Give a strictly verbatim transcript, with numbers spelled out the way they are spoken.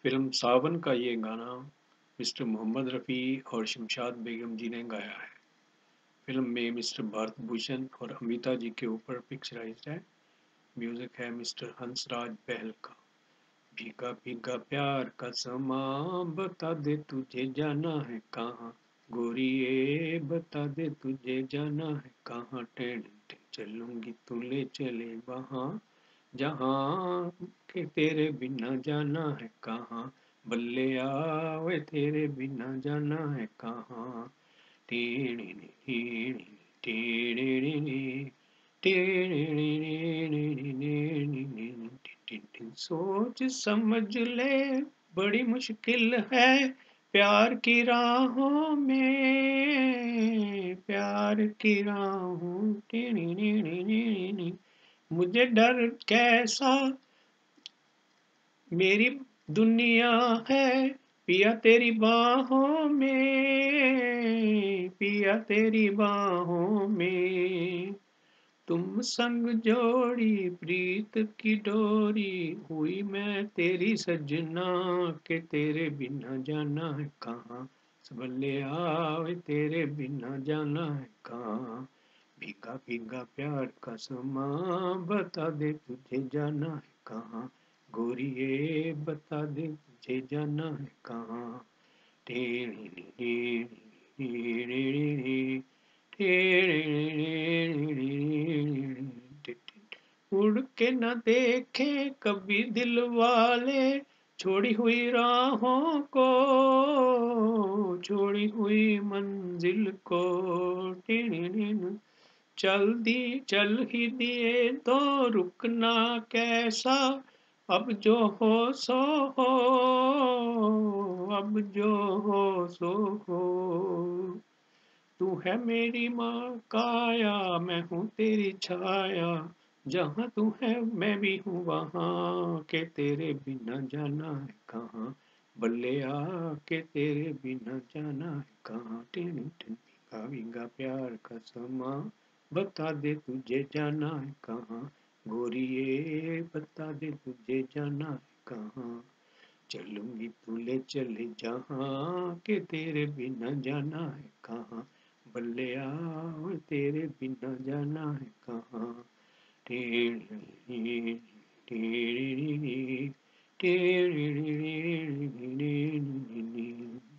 Film सावन का ये गाना मिस्टर मोहम्मद रफ़ी और शमशाद बेगम जी ने गाया है। फ़िल्म में मिस्टर भारत भूषण और अमिता जी के ऊपर पिक्चराइज़्ड है। म्यूज़िक है मिस्टर हंसराज बहल का। भीगा भीगा प्यार का समा, बता दे तुझे जाना है कहाँ, गोरिये बता दे तुझे जाना है कहाँ, टेढ़ चलूंगी तू ले चले वहाँ, जहाँ के तेरे बिना जाना है कहाँ, बल्ले आवे तेरे बिना जाना है कहाँ। टेढ़े टेढ़े टेढ़े टेढ़े सोच समझ ले, बड़ी मुश्किल है प्यार की राहों में, प्यार की राहों। मुझे डर कैसा मेरी दुनिया है, पिया तेरी बाहों में, पिया तेरी बाहों में। तुम संग जोड़ी प्रीत की डोरी, हुई मैं तेरी सजना, के तेरे बिना जाना है कहाँ, सबले आवे तेरे बिना जाना है कहाँ। भीगा भीगा प्यार का समा, बता दे तुझे जाना है कहाँ, गोरिये बता दे तुझे जाना है कहाँ। टेढ़ी टेढ़ी उड़ के न देखे कभी दिल वाले, छोड़ी हुई राहों को, छोड़ी हुई मंजिल को। चल दी चल ही दिए तो रुकना कैसा, अब जो हो सो हो, अब जो हो सो हो। तू है मेरी माँ काया, मैं हूँ तेरी छाया, जहाँ तू है मैं भी हूँ वहाँ, के तेरे बिना जाना है कहाँ, बल्ले आ के तेरे बिना जाना है कहाँ। टिन टिन भीगा भीगा प्यार का समा, बता दे तुझे जाना है कहाँ, गोरिये बता दे तुझे जाना है कहाँ। चलूंगी तू ले चले जहाँ, के तेरे बिना जाना है कहाँ, बल्ले आओ तेरे बिना जाना है कहाँ। टेढ़ी टेढ़ी टेढ़ी टेढ़ी